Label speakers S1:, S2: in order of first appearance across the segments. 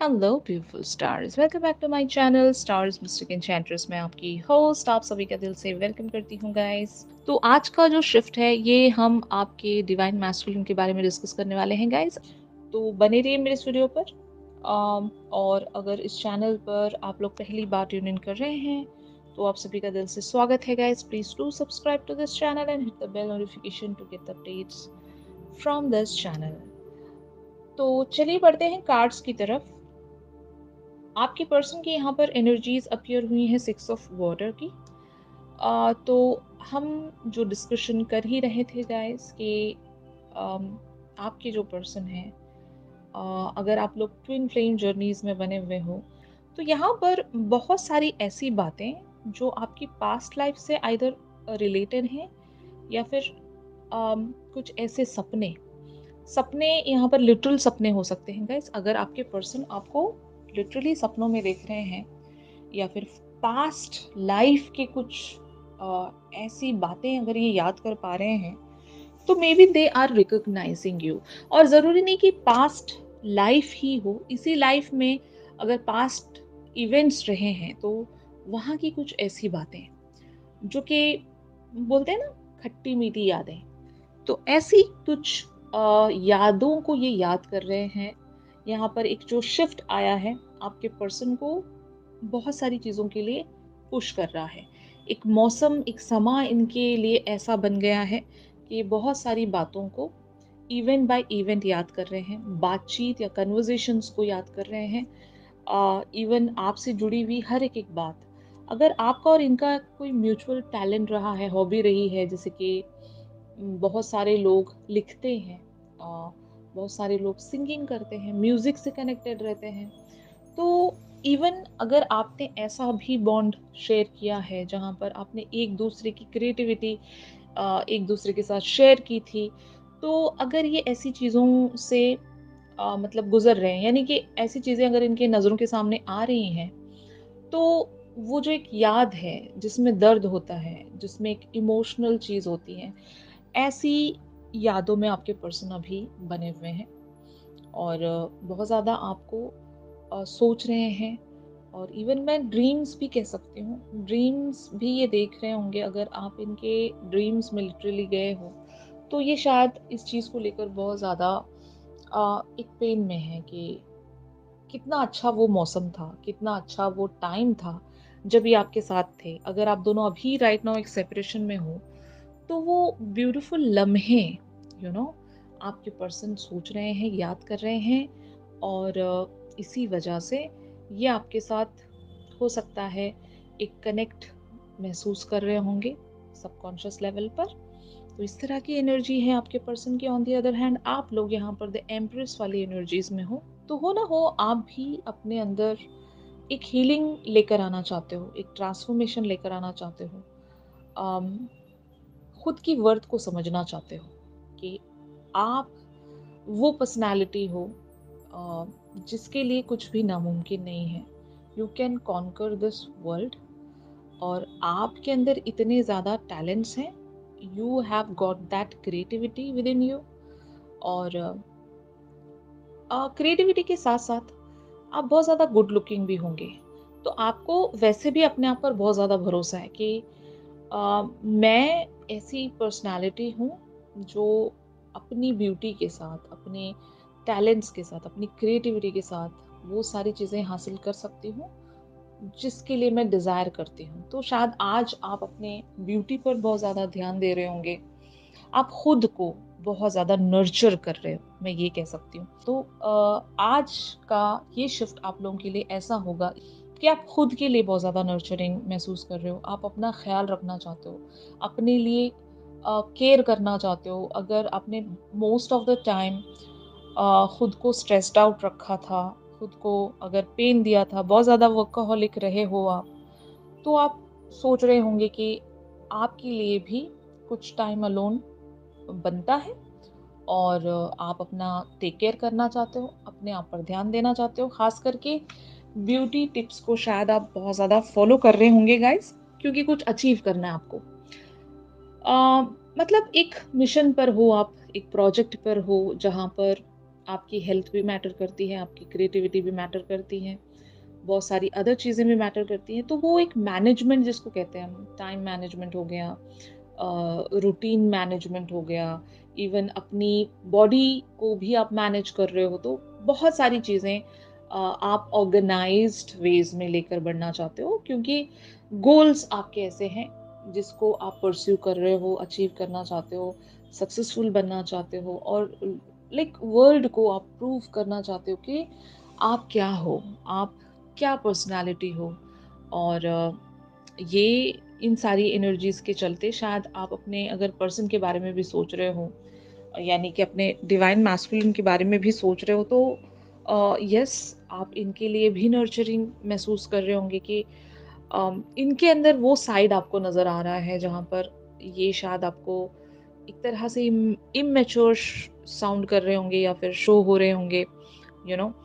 S1: Hello beautiful stars, welcome back to my channel stars mystic enchantress. मैं आपकी host आप सभी का दिल से वेलकम करती हूँ गाइस। तो आज का जो शिफ्ट है ये हम आपके डिवाइन मैस्कुलिन के बारे में डिस्कस करने वाले हैं गाइस। तो बने रहिए मेरे इस वीडियो पर। और अगर इस चैनल पर आप लोग पहली बार ट्यून इन कर रहे हैं तो आप सभी का दिल से स्वागत है guys. Please do subscribe to this channel and hit the bell notification to get updates from this channel. तो चलिए बढ़ते हैं कार्ड्स की तरफ। आपके पर्सन की यहाँ पर एनर्जीज अपीयर हुई हैं 6 ऑफ वाटर की। तो हम जो डिस्कशन कर ही रहे थे गाइस कि आपके जो पर्सन है, अगर आप लोग ट्विन फ्लेम जर्नीज में बने हुए हो तो यहाँ पर बहुत सारी ऐसी बातें जो आपकी पास्ट लाइफ से आइदर रिलेटेड हैं या फिर कुछ ऐसे सपने सपने यहाँ पर लिटरल सपने हो सकते हैं गाइस। अगर आपके पर्सन आपको लिटरली सपनों में देख रहे हैं या फिर पास्ट लाइफ के कुछ ऐसी बातें अगर ये याद कर पा रहे हैं तो maybe they are recognizing you. और ज़रूरी नहीं कि पास्ट लाइफ ही हो, इसी लाइफ में अगर पास्ट इवेंट्स रहे हैं तो वहाँ की कुछ ऐसी बातें जो कि बोलते हैं ना, खट्टी मीठी यादें। तो ऐसी कुछ यादों को ये याद कर रहे हैं। यहाँ पर एक जो शिफ्ट आया है आपके पर्सन को बहुत सारी चीज़ों के लिए पुश कर रहा है। एक मौसम, एक समा इनके लिए ऐसा बन गया है कि बहुत सारी बातों को इवेंट बाय इवेंट याद कर रहे हैं, बातचीत या कन्वर्जेशंस को याद कर रहे हैं। इवन आपसे जुड़ी हुई हर एक एक बात। अगर आपका और इनका कोई म्यूचुअल टैलेंट रहा है, हॉबी रही है, जैसे कि बहुत सारे लोग लिखते हैं, बहुत सारे लोग सिंगिंग करते हैं, म्यूजिक से कनेक्टेड रहते हैं। तो इवन अगर आपने ऐसा भी बॉन्ड शेयर किया है जहाँ पर आपने एक दूसरे की क्रिएटिविटी एक दूसरे के साथ शेयर की थी, तो अगर ये ऐसी चीज़ों से मतलब गुजर रहे हैं, यानी कि ऐसी चीज़ें अगर इनके नज़रों के सामने आ रही हैं तो वो जो एक याद है जिसमें दर्द होता है, जिसमें एक इमोशनल चीज़ होती है, ऐसी यादों में आपके पर्सन अभी बने हुए हैं। और बहुत ज़्यादा आपको सोच रहे हैं। और इवन मैं ड्रीम्स भी कह सकती हूँ, ड्रीम्स भी ये देख रहे होंगे। अगर आप इनके ड्रीम्स में लिटरली गए हो तो ये शायद इस चीज़ को लेकर बहुत ज़्यादा एक पेन में है कि कितना अच्छा वो मौसम था, कितना अच्छा वो टाइम था जब ये आपके साथ थे। अगर आप दोनों अभी राइट नाउ एक सेपरेशन में हो तो वो ब्यूटीफुल लम्हे आपके पर्सन सोच रहे हैं, याद कर रहे हैं। और इसी वजह से ये आपके साथ हो सकता है एक कनेक्ट महसूस कर रहे होंगे सबकॉन्शियस लेवल पर। तो इस तरह की एनर्जी है आपके पर्सन की। ऑन दी अदर हैंड आप लोग यहाँ पर द एम्प्रेस वाली एनर्जीज में हो, तो हो ना हो आप भी अपने अंदर एक हीलिंग लेकर आना चाहते हो, एक ट्रांसफॉर्मेशन लेकर आना चाहते हो। अम, खुद की वर्थ को समझना चाहते हो कि आप वो पर्सनालिटी हो जिसके लिए कुछ भी नामुमकिन नहीं है। You can conquer this world. और आपके अंदर इतने ज़्यादा टैलेंट्स हैं, you have got that creativity within you. और क्रिएटिविटी के साथ साथ आप बहुत ज़्यादा गुड लुकिंग भी होंगे। तो आपको वैसे भी अपने आप पर बहुत ज़्यादा भरोसा है कि मैं ऐसी पर्सनालिटी हूँ जो अपनी ब्यूटी के साथ, अपने टैलेंट्स के साथ, अपनी क्रिएटिविटी के साथ वो सारी चीज़ें हासिल कर सकती हूँ जिसके लिए मैं डिज़ायर करती हूँ। तो शायद आज आप अपने ब्यूटी पर बहुत ज़्यादा ध्यान दे रहे होंगे, आप खुद को बहुत ज़्यादा नर्चर कर रहे हो, मैं ये कह सकती हूँ। तो आज का ये शिफ्ट आप लोगों के लिए ऐसा होगा कि आप खुद के लिए बहुत ज़्यादा नर्चरिंग महसूस कर रहे हो। आप अपना ख्याल रखना चाहते हो, अपने लिए केयर करना चाहते हो। अगर आपने मोस्ट ऑफ द टाइम खुद को स्ट्रेस्ड आउट रखा था, खुद को अगर पेन दिया था, बहुत ज़्यादा वर्कaholic रहे हो आप, तो आप सोच रहे होंगे कि आपके लिए भी कुछ टाइम अलोन बनता है। और आप अपना टेक केयर करना चाहते हो, अपने आप पर ध्यान देना चाहते हो। खास करके ब्यूटी टिप्स को शायद आप बहुत ज़्यादा फॉलो कर रहे होंगे गाइस, क्योंकि कुछ अचीव करना है आपको। मतलब एक मिशन पर हो आप, एक प्रोजेक्ट पर हो जहाँ पर आपकी हेल्थ भी मैटर करती है, आपकी क्रिएटिविटी भी मैटर करती है, बहुत सारी अदर चीज़ें भी मैटर करती हैं। तो वो एक मैनेजमेंट जिसको कहते हैं हम, टाइम मैनेजमेंट हो गया, रूटीन मैनेजमेंट हो गया, इवन अपनी बॉडी को भी आप मैनेज कर रहे हो, तो बहुत सारी चीज़ें आप ऑर्गेनाइज्ड वेज में लेकर बढ़ना चाहते हो, क्योंकि गोल्स आपके ऐसे हैं जिसको आप परस्यू कर रहे हो, अचीव करना चाहते हो, सक्सेसफुल बनना चाहते हो, और लाइक वर्ल्ड को आप प्रूव करना चाहते हो कि आप क्या हो, आप क्या पर्सनालिटी हो। और ये इन सारी एनर्जीज के चलते शायद आप अपने अगर पर्सन के बारे में भी सोच रहे हो, यानी कि अपने डिवाइन मैस्कुलिन के बारे में भी सोच रहे हो, तो यस, आप इनके लिए भी नर्चरिंग महसूस कर रहे होंगे कि इनके अंदर वो साइड आपको नज़र आ रहा है जहाँ पर ये शायद आपको एक तरह से इमेच्योर साउंड कर रहे होंगे या फिर शो हो रहे होंगे, यू नो।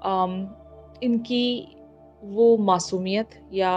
S1: इनकी वो मासूमियत या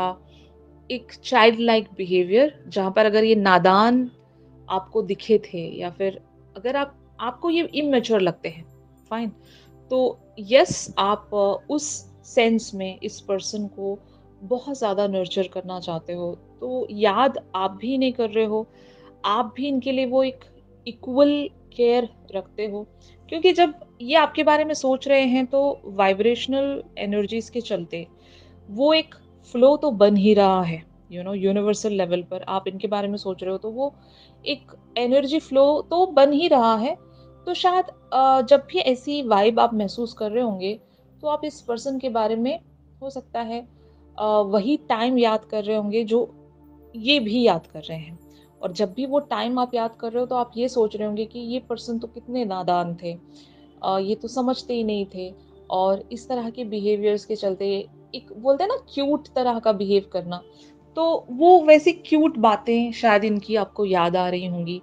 S1: एक चाइल्ड लाइक बिहेवियर, जहाँ पर अगर ये नादान आपको दिखे थे, या फिर अगर आपको ये इमेच्योर लगते हैं, फाइन, तो यस, आप उस सेंस में इस पर्सन को बहुत ज़्यादा नर्चर करना चाहते हो। तो याद आप भी नहीं कर रहे हो, आप भी इनके लिए वो एक इक्वल केयर रखते हो, क्योंकि जब ये आपके बारे में सोच रहे हैं तो वाइब्रेशनल एनर्जीज के चलते वो एक फ्लो तो बन ही रहा है, यूनिवर्सल लेवल पर आप इनके बारे में सोच रहे हो तो वो एक एनर्जी फ्लो तो बन ही रहा है। तो शायद जब भी ऐसी वाइब आप महसूस कर रहे होंगे, तो आप इस पर्सन के बारे में हो सकता है वही टाइम याद कर रहे होंगे जो ये भी याद कर रहे हैं। और जब भी वो टाइम आप याद कर रहे हो तो आप ये सोच रहे होंगे कि ये पर्सन तो कितने नादान थे, ये तो समझते ही नहीं थे। और इस तरह के बिहेवियर्स के चलते, एक बोलते हैं ना क्यूट तरह का बिहेव करना, तो वो वैसी क्यूट बातें शायद इनकी आपको याद आ रही होंगी।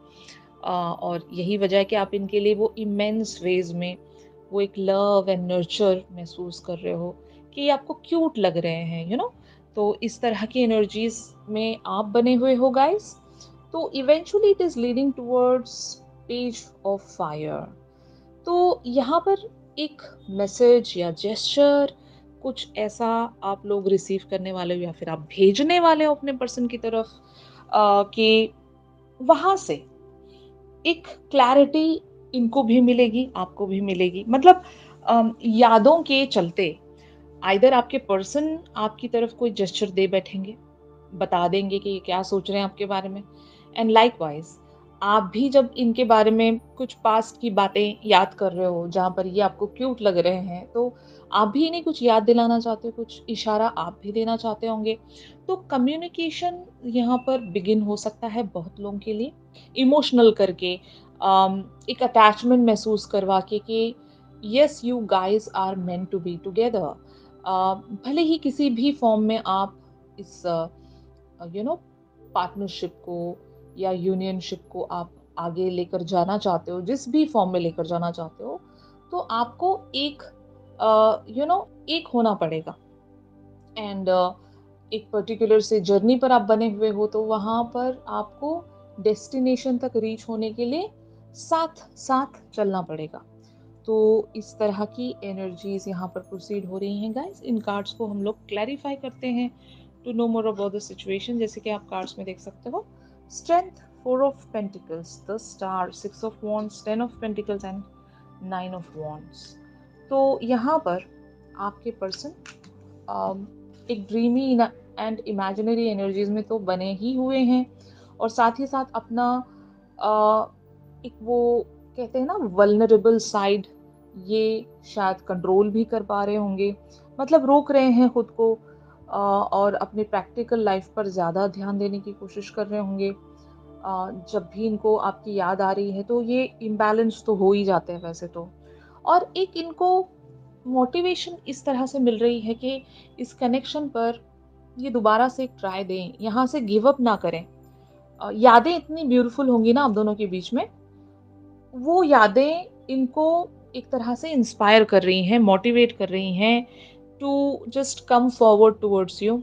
S1: और यही वजह है कि आप इनके लिए वो इमेंस वेज में वो एक लव एंड नर्चर महसूस कर रहे हो, कि ये आपको क्यूट लग रहे हैं, तो इस तरह की एनर्जीज में आप बने हुए हो गाइस। तो eventually it is leading towards page of fire. तो यहाँ पर एक मैसेज या जेस्चर, कुछ ऐसा आप लोग रिसीव करने वाले हो या फिर आप भेजने वाले हो अपने पर्सन की तरफ, कि वहां से एक क्लैरिटी इनको भी मिलेगी, आपको भी मिलेगी। मतलब यादों के चलते आइदर आपके पर्सन आपकी तरफ कोई जेस्चर दे बैठेंगे, बता देंगे कि ये क्या सोच रहे हैं आपके बारे में, एंड लाइकवाइज आप भी जब इनके बारे में कुछ पास्ट की बातें याद कर रहे हो जहाँ पर ये आपको क्यूट लग रहे हैं, तो आप भी इन्हें कुछ याद दिलाना चाहते हो, कुछ इशारा आप भी देना चाहते होंगे। तो कम्युनिकेशन यहाँ पर बिगिन हो सकता है बहुत लोगों के लिए इमोशनल करके, एक अटैचमेंट महसूस करवा के कि yes, you guys are meant to be together. भले ही किसी भी फॉर्म में आप इस पार्टनरशिप को या यूनियनशिप को आप आगे लेकर जाना चाहते हो, जिस भी फॉर्म में लेकर जाना चाहते हो, तो आपको एक एक होना पड़ेगा। एंड एक पर्टिकुलर से जर्नी पर आप बने हुए हो, तो वहां पर आपको डेस्टिनेशन तक रीच होने के लिए साथ साथ चलना पड़ेगा। तो इस तरह की एनर्जीज यहाँ पर प्रोसीड हो रही हैं गाइस। इन कार्ड्स को हम लोग क्लैरिफाई करते हैं to know more about the situation. जैसे कि आप कार्ड्स में देख सकते हो, strength, 4 of pentacles, the star, 6 of wands, 10 of pentacles and 9 of wands. तो यहाँ पर आपके पर्सन एक ड्रीमी एंड इमेजिनरी एनर्जीज में तो बने ही हुए हैं, और साथ ही साथ अपना एक वो कहते हैं ना वल्नरेबल साइड, ये शायद कंट्रोल भी कर पा रहे होंगे, मतलब रोक रहे हैं खुद को, और अपनी प्रैक्टिकल लाइफ पर ज़्यादा ध्यान देने की कोशिश कर रहे होंगे। जब भी इनको आपकी याद आ रही है तो ये इम्बैलेंस तो हो ही जाते हैं वैसे तो। और एक इनको मोटिवेशन इस तरह से मिल रही है कि इस कनेक्शन पर ये दोबारा से एक ट्राई दें, यहाँ से गिव अप ना करें। यादें इतनी ब्यूटीफुल होंगी ना आप दोनों के बीच में, वो यादें इनको एक तरह से इंस्पायर कर रही हैं, मोटिवेट कर रही हैं to just come forward towards you.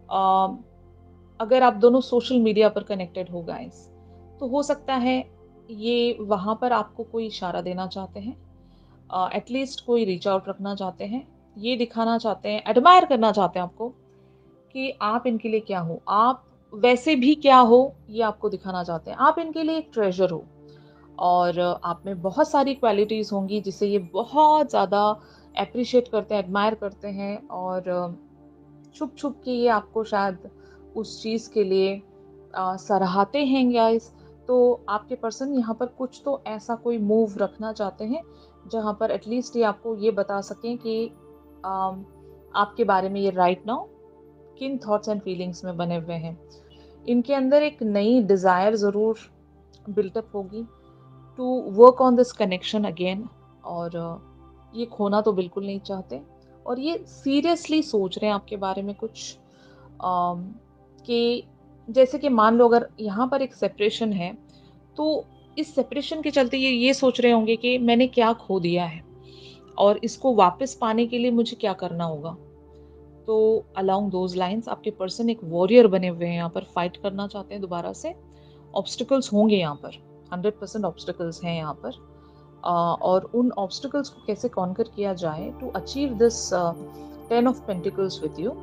S1: अगर आप दोनों सोशल मीडिया पर कनेक्टेड हो गाइस, तो हो सकता है ये वहाँ पर आपको कोई इशारा देना चाहते हैं। एटलीस्ट कोई रीच आउट रखना चाहते हैं, ये दिखाना चाहते हैं, एडमायर करना चाहते हैं आपको कि आप इनके लिए क्या हो, आप वैसे भी क्या हो, ये आपको दिखाना चाहते हैं। आप इनके लिए एक ट्रेजर हो और आप में बहुत सारी क्वालिटीज़ होंगी जिसे ये बहुत ज़्यादा एप्रिशिएट करते हैं, एडमायर करते हैं और छुप-छुप के ये आपको शायद उस चीज़ के लिए सराहते हैं गाइस। तो आपके पर्सन यहाँ पर कुछ तो ऐसा कोई मूव रखना चाहते हैं, जहाँ पर एटलीस्ट ये आपको ये बता सकें कि आपके बारे में ये राइट नाउ किन थॉट्स एंड फीलिंग्स में बने हुए हैं। इनके अंदर एक नई डिज़ायर ज़रूर बिल्टअप होगी to work on this connection again और ये खोना तो बिल्कुल नहीं चाहते और ये सीरियसली सोच रहे हैं आपके बारे में कुछ कि जैसे कि मान लो अगर यहाँ पर एक सेपरेशन है तो इस सेपरेशन के चलते ये सोच रहे होंगे कि मैंने क्या खो दिया है और इसको वापस पाने के लिए मुझे क्या करना होगा। तो अलोंग दोज लाइंस आपके पर्सन एक वॉरियर बने हुए हैं, यहाँ पर फाइट करना चाहते हैं दोबारा से। ऑब्स्टिकल्स होंगे यहाँ पर, 100% ऑब्स्टिकल्स हैं यहाँ पर और उन ऑब्स्टिकल्स को कैसे कॉन्कर किया जाए to achieve this 10 of pentacles with you.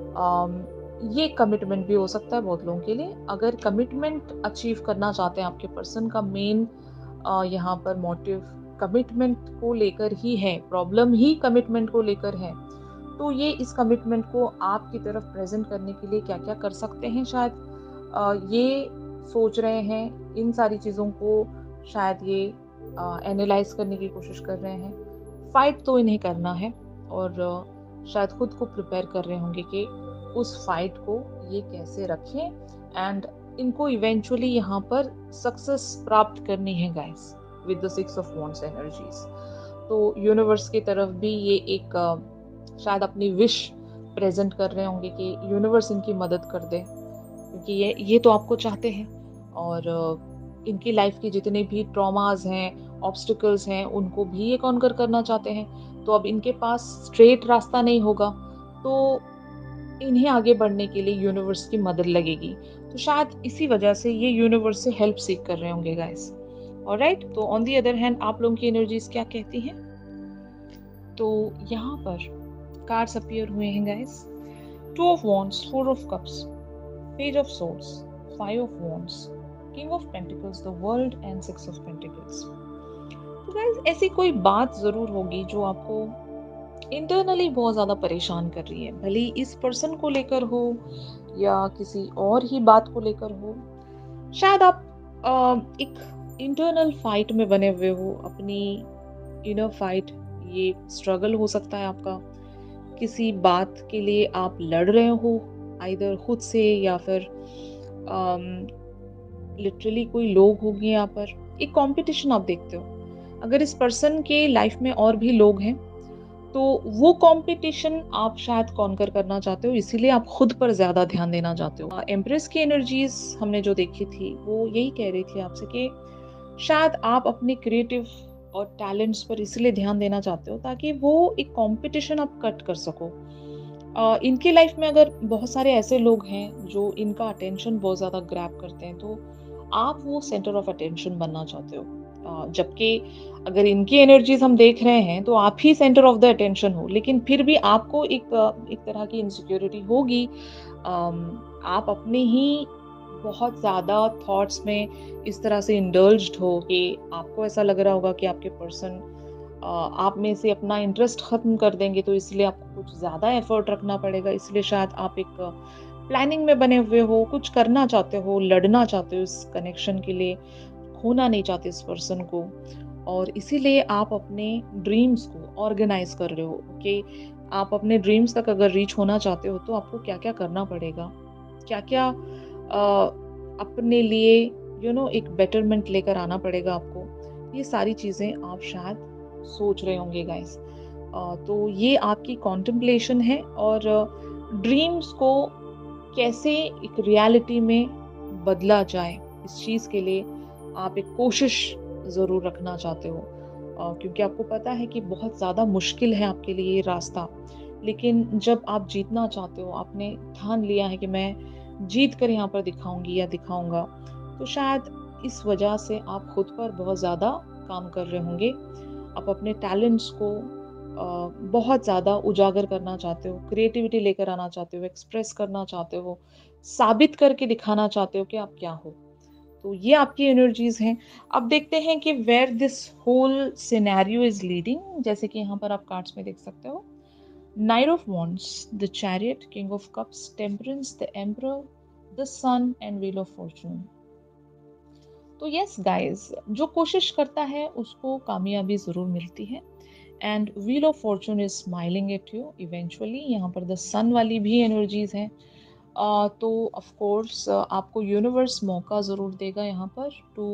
S1: ये कमिटमेंट भी हो सकता है बहुत लोगों के लिए। अगर कमिटमेंट अचीव करना चाहते हैं आपके पर्सन का मेन यहाँ पर मोटिव कमिटमेंट को लेकर ही है, प्रॉब्लम ही कमिटमेंट को लेकर है, तो ये इस कमिटमेंट को आपकी तरफ प्रेजेंट करने के लिए क्या क्या कर सकते हैं शायद ये सोच रहे हैं। इन सारी चीज़ों को शायद ये एनालाइज करने की कोशिश कर रहे हैं। फाइट तो इन्हें करना है और शायद खुद को प्रिपेयर कर रहे होंगे कि उस फाइट को ये कैसे रखें एंड इनको इवेंचुअली यहाँ पर सक्सेस प्राप्त करनी है guys with the 6 of wands energies. तो यूनिवर्स की तरफ भी ये एक शायद अपनी विश प्रेजेंट कर रहे होंगे कि यूनिवर्स इनकी मदद कर दे, क्योंकि ये तो आपको चाहते हैं और इनकी लाइफ के जितने भी ट्रॉमास हैं, ऑब्स्टिकल्स हैं, उनको भी ये कॉन्कर करना चाहते हैं। तो अब इनके पास स्ट्रेट रास्ता नहीं होगा, तो इन्हें आगे बढ़ने के लिए यूनिवर्स की मदद लगेगी। तो शायद इसी वजह से ये यूनिवर्स से हेल्प सीख कर रहे होंगे गाइस। ऑलराइट, तो ऑन दी अदर हैंड आप लोगों की एनर्जीज क्या कहती हैं? तो यहाँ पर कार्ड्स अपीयर हुए हैं guys. 2 of wands, 4 of cups, page of swords, 5 of wands, king of pentacles, the world and 6 of pentacles. तो गाइस ऐसी कोई बात जरूर होगी जो आपको इंटरनली बहुत ज़्यादा परेशान कर रही है, भले ही इस पर्सन को लेकर हो या किसी और ही बात को लेकर हो। शायद आप एक इंटरनल फाइट में बने हुए हो, अपनी इनर फाइट, ये स्ट्रगल हो सकता है आपका। किसी बात के लिए आप लड़ रहे हो, आइदर खुद से या फिर लिटरली कोई लोग होंगे यहाँ पर। एक कंपटीशन आप देखते हो। अगर इस पर्सन के लाइफ में और भी लोग हैं तो वो कंपटीशन आप शायद कॉन्कर करना चाहते हो, इसीलिए आप खुद पर ज्यादा ध्यान देना चाहते हो। एम्प्रेस की एनर्जीज हमने जो देखी थी वो यही कह रही थी आपसे कि शायद आप अपने क्रिएटिव और टैलेंट्स पर इसलिए ध्यान देना चाहते हो ताकि वो एक कंपटीशन आप कट कर सको। इनकी लाइफ में अगर बहुत सारे ऐसे लोग हैं जो इनका अटेंशन बहुत ज़्यादा ग्रैब करते हैं, तो आप वो सेंटर ऑफ अटेंशन बनना चाहते हो। जबकि अगर इनकी एनर्जीज हम देख रहे हैं तो आप ही सेंटर ऑफ द अटेंशन हो, लेकिन फिर भी आपको एक तरह की इनसिक्योरिटी होगी। आप अपने ही बहुत ज़्यादा थॉट्स में इस तरह से इंडल्ज्ड हो कि आपको ऐसा लग रहा होगा कि आपके पर्सन आप में से अपना इंटरेस्ट ख़त्म कर देंगे, तो इसलिए आपको कुछ ज़्यादा एफर्ट रखना पड़ेगा। इसलिए शायद आप एक प्लानिंग में बने हुए हो, कुछ करना चाहते हो, लड़ना चाहते हो इस कनेक्शन के लिए, खोना नहीं चाहते इस पर्सन को, और इसीलिए आप अपने ड्रीम्स को ऑर्गेनाइज कर रहे हो कि आप अपने ड्रीम्स तक अगर रीच होना चाहते हो तो आपको क्या क्या करना पड़ेगा, क्या क्या अपने लिए एक बेटरमेंट लेकर आना पड़ेगा आपको। ये सारी चीज़ें आप शायद सोच रहे होंगे गाइस। तो ये आपकी कॉन्टेम्पलेशन है और ड्रीम्स को कैसे एक रियलिटी में बदला जाए, इस चीज़ के लिए आप एक कोशिश ज़रूर रखना चाहते हो, क्योंकि आपको पता है कि बहुत ज़्यादा मुश्किल है आपके लिए ये रास्ता। लेकिन जब आप जीतना चाहते हो, आपने ठान लिया है कि मैं जीत कर यहाँ पर दिखाऊंगी या दिखाऊंगा, तो शायद इस वजह से आप खुद पर बहुत ज़्यादा काम कर रहे होंगे। आप अपने टैलेंट्स को बहुत ज़्यादा उजागर करना चाहते हो, क्रिएटिविटी लेकर आना चाहते हो, एक्सप्रेस करना चाहते हो, साबित करके दिखाना चाहते हो कि आप क्या हो। तो ये आपकी एनर्जीज़ हैं। अब देखते हैं कि where this whole scenario is leading, जैसे कि यहाँ पर आप कार्ड्स में देख सकते हो। Knight of wands, the chariot, king of cups, temperance, the emperor, the sun and wheel of fortune. तो यस गाइस, जो कोशिश करता है उसको कामयाबी ज़रूर मिलती है। And wheel of fortune is smiling at you eventually. यहाँ पर द सन वाली भी एनर्जीज हैं। तो ऑफ कोर्स आपको यूनिवर्स मौका ज़रूर देगा यहाँ पर टू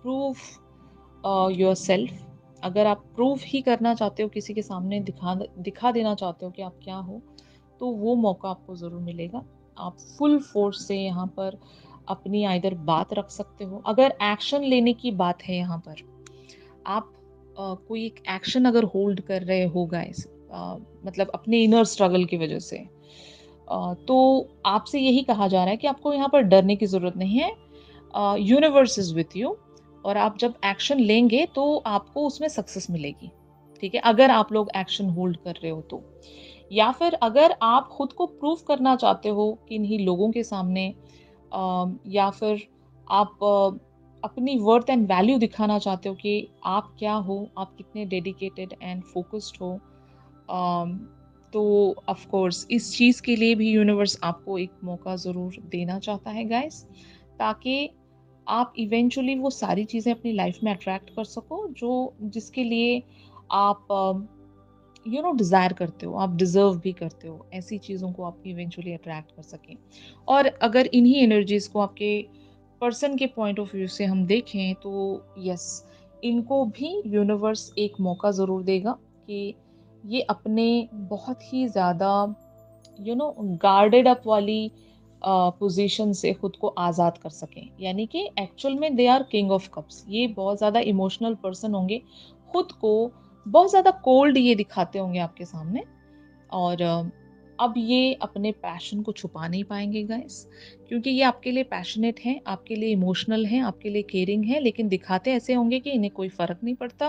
S1: प्रूव योर सेल्फ। अगर आप प्रूव ही करना चाहते हो, किसी के सामने दिखा दिखा देना चाहते हो कि आप क्या हो, तो वो मौका आपको ज़रूर मिलेगा। आप फुल फोर्स से यहाँ पर अपनी आइदर बात रख सकते हो। अगर एक्शन लेने की बात है यहाँ पर, आप कोई एक एक्शन अगर होल्ड कर रहे हो गाइस, मतलब अपने इनर स्ट्रगल की वजह से, तो आपसे यही कहा जा रहा है कि आपको यहाँ पर डरने की ज़रूरत नहीं है। यूनिवर्स इज़ विथ यू, और आप जब एक्शन लेंगे तो आपको उसमें सक्सेस मिलेगी। ठीक है? अगर आप लोग एक्शन होल्ड कर रहे हो तो। या फिर अगर आप खुद को प्रूव करना चाहते हो किन्हीं लोगों के सामने, या फिर आप अपनी वर्थ एंड वैल्यू दिखाना चाहते हो कि आप क्या हो, आप कितने डेडिकेटेड एंड फोकस्ड हो, अम, तो ऑफ कोर्स इस चीज़ के लिए भी यूनिवर्स आपको एक मौका ज़रूर देना चाहता है गाइस, ताकि आप इवेंचुअली वो सारी चीज़ें अपनी लाइफ में अट्रैक्ट कर सको जो जिसके लिए आप डिज़ायर करते हो, आप डिज़र्व भी करते हो। ऐसी चीज़ों को आप इवेंचुअली अट्रैक्ट कर सकें। और अगर इन्हीं एनर्जीज़ को आपके पर्सन के पॉइंट ऑफ व्यू से हम देखें तो यस, इनको भी यूनिवर्स एक मौका ज़रूर देगा कि ये अपने बहुत ही ज़्यादा गार्डेड अप वाली पोजीशन से खुद को आज़ाद कर सकें। यानी कि एक्चुअल में they are king of cups. ये बहुत ज़्यादा इमोशनल पर्सन होंगे, खुद को बहुत ज़्यादा कोल्ड ये दिखाते होंगे आपके सामने। और अब ये अपने पैशन को छुपा नहीं पाएँगे गाइस, क्योंकि ये आपके लिए पैशनेट हैं, आपके लिए इमोशनल हैं, आपके लिए केयरिंग हैं, लेकिन दिखाते ऐसे होंगे कि इन्हें कोई फ़र्क नहीं पड़ता।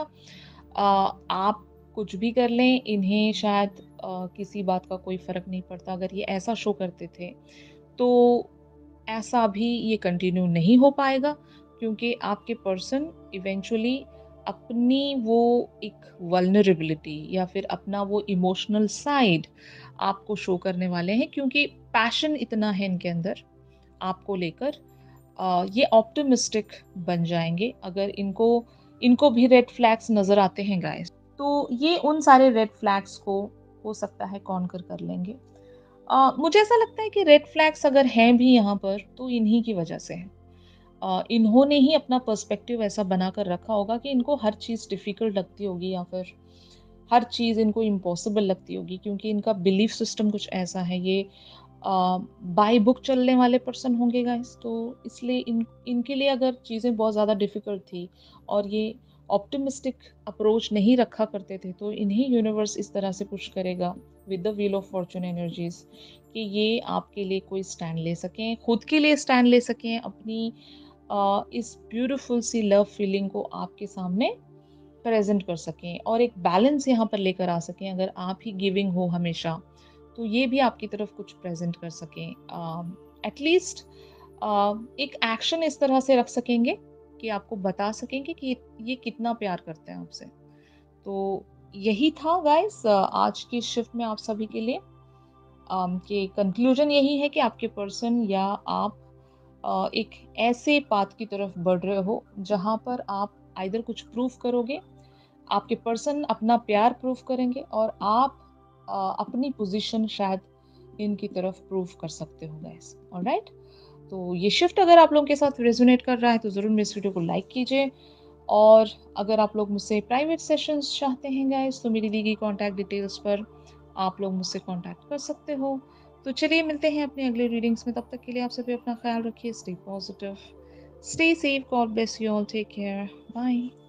S1: आप कुछ भी कर लें, इन्हें शायद किसी बात का कोई फ़र्क नहीं पड़ता। अगर ये ऐसा शो करते थे, तो ऐसा भी ये कंटिन्यू नहीं हो पाएगा, क्योंकि आपके पर्सन इवेंचुअली अपनी वो एक वल्नरेबिलिटी या फिर अपना वो इमोशनल साइड आपको शो करने वाले हैं, क्योंकि पैशन इतना है इनके अंदर आपको लेकर। ये ऑप्टिमिस्टिक बन जाएंगे अगर इनको इनको भी रेड फ्लैग्स नज़र आते हैं गाइस, तो ये उन सारे रेड फ्लैग्स को हो सकता है कॉन्कर कर लेंगे। मुझे ऐसा लगता है कि रेड फ्लैग्स अगर हैं भी यहाँ पर तो इन्हीं की वजह से हैं। इन्होंने ही अपना पर्सपेक्टिव ऐसा बनाकर रखा होगा कि इनको हर चीज़ डिफ़िकल्ट लगती होगी, या फिर हर चीज़ इनको इम्पॉसिबल लगती होगी, क्योंकि इनका बिलीफ सिस्टम कुछ ऐसा है। ये बाय बुक चलने वाले पर्सन होंगे गाइस, तो इसलिए इनके लिए अगर चीज़ें बहुत ज़्यादा डिफ़िकल्ट थी और ये ऑप्टिमिस्टिक अप्रोच नहीं रखा करते थे, तो इन्हें यूनिवर्स इस तरह से पुश करेगा with the wheel of fortune energies कि ये आपके लिए कोई स्टैंड ले सकें, खुद के लिए स्टैंड ले सकें, अपनी इस ब्यूटीफुल सी लव फीलिंग को आपके सामने प्रेजेंट कर सकें और एक बैलेंस यहाँ पर लेकर आ सकें। अगर आप ही गिविंग हो हमेशा, तो ये भी आपकी तरफ कुछ प्रेजेंट कर सकें। एटलीस्ट एक एक्शन इस तरह से रख सकेंगे कि आपको बता सकेंगे कि ये कितना प्यार करते हैं आपसे। तो यही था गाइस आज की शिफ्ट में आप सभी के लिए। कि कंक्लूजन यही है कि आपके पर्सन या आप एक ऐसे पाथ की तरफ बढ़ रहे हो जहाँ पर आप आइदर कुछ प्रूव करोगे, आपके पर्सन अपना प्यार प्रूव करेंगे, और आप अपनी पोजीशन शायद इनकी तरफ प्रूव कर सकते हो गाइस। ऑलराइट, तो ये शिफ्ट अगर आप लोगों के साथ रेजोनेट कर रहा है तो ज़रूर मेरे इस वीडियो को लाइक कीजिए। और अगर आप लोग मुझसे प्राइवेट सेशंस चाहते हैं गाइस, तो मेरी दी गई कॉन्टैक्ट डिटेल्स पर आप लोग मुझसे कॉन्टैक्ट कर सकते हो। तो चलिए मिलते हैं अपनी अगले रीडिंग्स में, तब तक के लिए आप सभी अपना ख्याल रखिए। Stay positive, stay safe, God bless you all, take care, bye.